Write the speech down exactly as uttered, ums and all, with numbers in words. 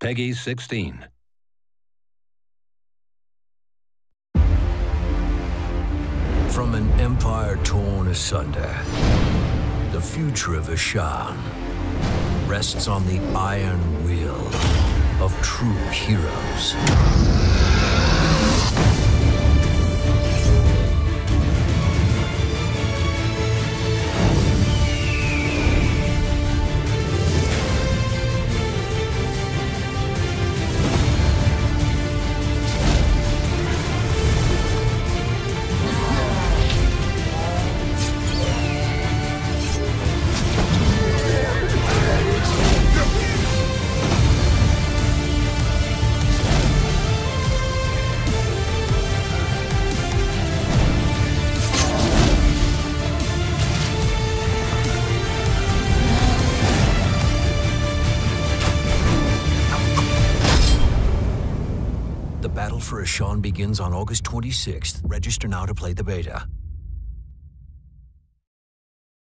Peggy sixteen. From an empire torn asunder, the future of Ashan rests on the iron will of true heroes. The battle for Ashan begins on August twenty-sixth. Register now to play the beta.